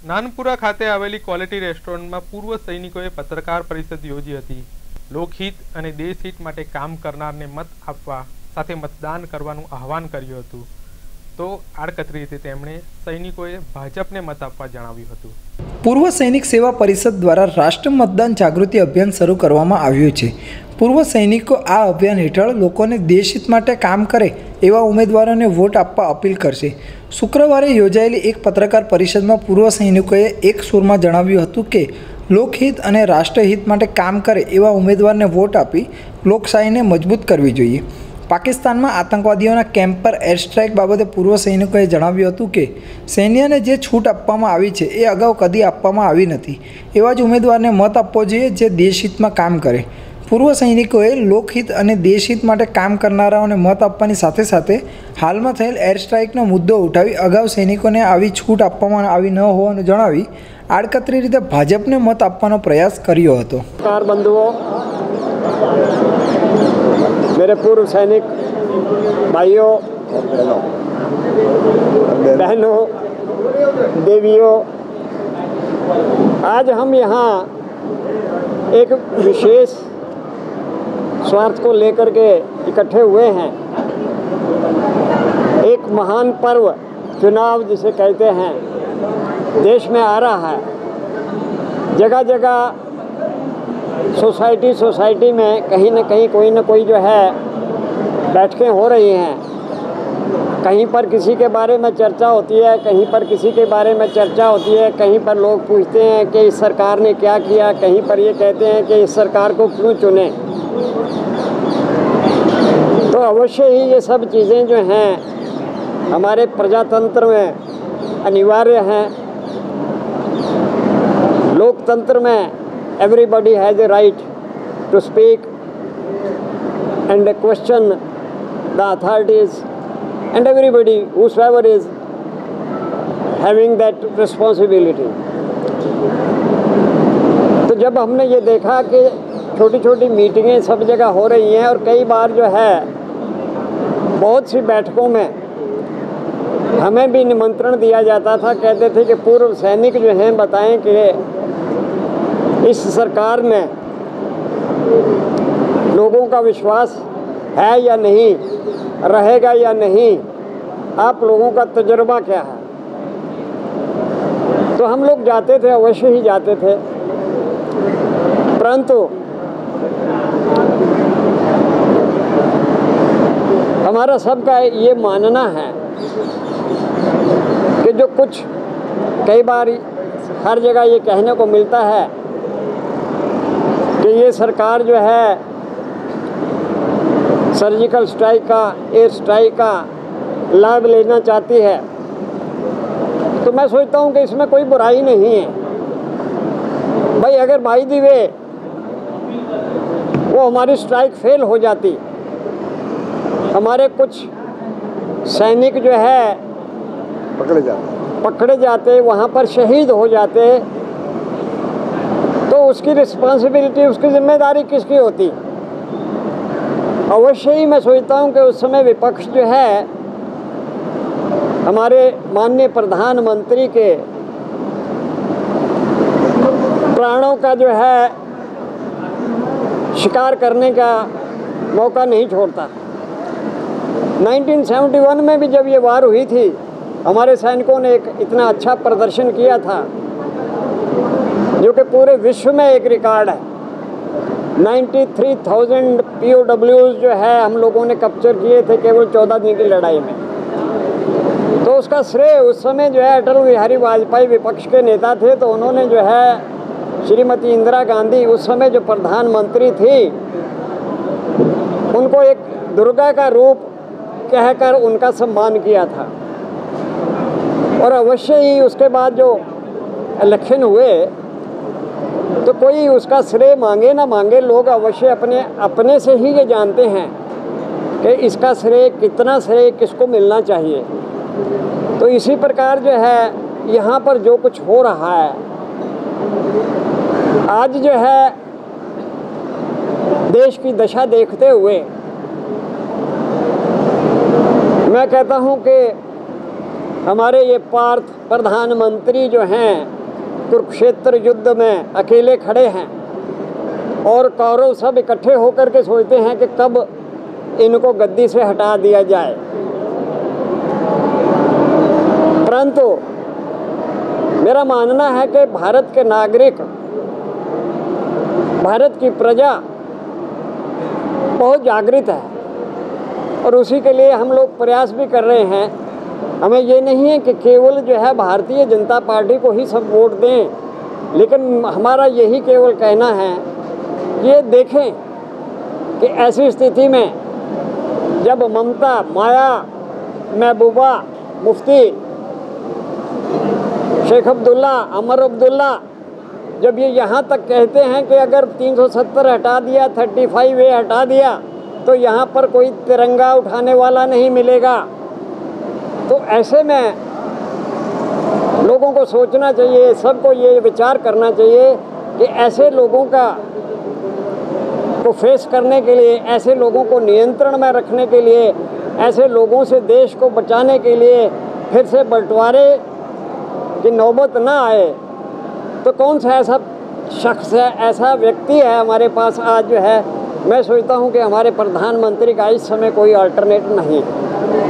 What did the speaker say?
નાનપુરા ખાતે આવેલી ક્વોલિટી રેસ્ટોરન્ટમાં પૂર્વ સૈનિકોએ પત્રકાર પરિષદ યોજી હતી। લોકહિત અને દેશહિત માટે કામ કરનારને મત આપવા સાથે મતદાન કરવાનું આહવાન કર્યું હતું। તો આડકતરી રીતે તેમણે સૈનિકોએ ભાજપને મત આપવા જણાવ્યું હતું। પૂર્વ સૈનિક સેવા પરિષદ દ્વારા રાષ્ટ્ર મતદાન જાગૃતિ અભિયાન શરૂ કરવામાં આવ્યું છે। પૂર્વ સૈનિકો આ અભિયાન હેઠળ લોકોને દેશહિત માટે કામ કરે એવા ઉમેદવારોને વોટ આપવા અપીલ કરશે। શુક્રવારે યોજાયેલી એક પત્રકાર પરિષદમાં પૂર્વ સૈનિકોએ એક સૂરમાં જણાવ્યું હતું કે લોકહિત અને રાષ્ટ્રહિત માટે કામ કરે એવા ઉમેદવારને વોટ આપી લોકશાહીને મજબૂત કરવી જોઈએ। પાકિસ્તાનમાં આતંકવાદીઓના કેમ્પ પર એર સ્ટ્રાઇક બાબતે પૂર્વ સૈનિકોએ જણાવ્યું હતું કે સૈન્યને જે છૂટ આપવામાં આવી છે એ અગાઉ કદી આપવામાં આવી નથી। એવા જ ઉમેદવારને મત આપવો જોઈએ જે દેશહિતમાં કામ કરે। પૂર્વ સૈનિકોએ લોકહિત અને દેશહિત માટે કામ કરનારાઓને મત આપવાની સાથે સાથે હાલમાં થયેલ એર સ્ટ્રાઇકનો મુદ્દો ઉઠાવી અગાઉ સૈનિકોને આવી છૂટ આપવામાં આવી ન હોવાનું જણાવી આડકતરી રીતે ભાજપને મત આપવાનો પ્રયાસ કર્યો હતો। બંધુઓ, मेरे पूर्व सैनिक भाइयों, बहनों, देवियों, आज हम यहाँ एक विशेष स्वार्थ को लेकर के इकट्ठे हुए हैं। एक महान पर्व चुनाव जिसे कहते हैं देश में आ रहा है। जगह जगह सोसाइटी में कहीं न कहीं कोई न कोई जो है बैठकें हो रही हैं। कहीं पर किसी के बारे में चर्चा होती है, कहीं पर किसी के बारे में चर्चा होती है, कहीं पर लोग पूछते हैं कि इस सरकार ने क्या किया, कहीं पर ये कहते हैं कि इस सरकार को क्यों चुने। तो अवश्य ही ये सब चीज़ें जो हैं हमारे प्रजातंत्र में अनिवार्य हैं। लोकतंत्र में everybody has a right to speak and question the authorities, and everybody whosoever is having that responsibility। तो जब हमने ये देखा कि छोटी छोटी मीटिंगें सब जगह हो रही हैं और कई बार जो है बहुत सी बैठकों में हमें भी निमंत्रण दिया जाता था, कहते थे कि पूर्व सैनिक जो हैं बताएं कि इस सरकार में लोगों का विश्वास है या नहीं, रहेगा या नहीं, आप लोगों का तजुर्बा क्या है। तो हम लोग जाते थे, अवश्य ही जाते थे, परंतु हमारा सबका ये मानना है कि जो कुछ कई बार हर जगह ये कहने को मिलता है कि ये सरकार जो है सर्जिकल स्ट्राइक का, एयर स्ट्राइक का लाभ लेना चाहती है। तो मैं सोचता हूँ कि इसमें कोई बुराई नहीं है। भाई अगर बाय द वे वो हमारी स्ट्राइक फेल हो जाती, हमारे कुछ सैनिक जो है पकड़े जाते, वहाँ पर शहीद हो जाते, तो उसकी रिस्पॉन्सिबिलिटी, उसकी जिम्मेदारी किसकी होती। अवश्य ही मैं सोचता हूँ कि उस समय विपक्ष जो है हमारे माननीय प्रधानमंत्री के प्राणों का जो है शिकार करने का मौका नहीं छोड़ता। 1971 में भी जब ये वार हुई थी, हमारे सैनिकों ने एक इतना अच्छा प्रदर्शन किया था जो कि पूरे विश्व में एक रिकॉर्ड है। 93,000 POWs जो है हम लोगों ने कैप्चर किए थे केवल 14 दिन की लड़ाई में। तो उसका श्रेय उस समय जो है अटल बिहारी वाजपेयी विपक्ष के नेता थे, तो उन्होंने जो है श्रीमती इंदिरा गांधी उस समय जो प्रधानमंत्री थी उनको एक दुर्गा का रूप कहकर उनका सम्मान किया था। और अवश्य ही उसके बाद जो इलेक्शन हुए तो कोई उसका श्रेय मांगे ना मांगे, लोग अवश्य अपने से ही ये जानते हैं कि इसका श्रेय, कितना श्रेय किसको मिलना चाहिए। तो इसी प्रकार जो है यहाँ पर जो कुछ हो रहा है आज जो है देश की दशा देखते हुए मैं कहता हूँ कि हमारे ये पार्थ प्रधानमंत्री जो हैं कुरुक्षेत्र युद्ध में अकेले खड़े हैं और कौरव सब इकट्ठे होकर के सोचते हैं कि कब इनको गद्दी से हटा दिया जाए। परंतु मेरा मानना है कि भारत के नागरिक, भारत की प्रजा बहुत जागृत है और उसी के लिए हम लोग प्रयास भी कर रहे हैं। हमें ये नहीं है कि केवल जो है भारतीय जनता पार्टी को ही सब वोट दें, लेकिन हमारा यही केवल कहना है कि ये देखें कि ऐसी स्थिति में जब ममता, माया, महबूबा मुफ्ती, शेख अब्दुल्ला, अमर अब्दुल्ला जब ये यहाँ तक कहते हैं कि अगर 370 हटा दिया, 35A हटा दिया तो यहाँ पर कोई तिरंगा उठाने वाला नहीं मिलेगा, तो ऐसे में लोगों को सोचना चाहिए, सबको ये विचार करना चाहिए कि ऐसे लोगों को फेस करने के लिए, ऐसे लोगों को नियंत्रण में रखने के लिए, ऐसे लोगों से देश को बचाने के लिए फिर से बंटवारे की नौबत ना आए, तो कौन सा ऐसा शख्स है, ऐसा व्यक्ति है हमारे पास आज जो है। मैं सोचता हूँ कि हमारे प्रधानमंत्री का इस समय कोई अल्टरनेट नहीं।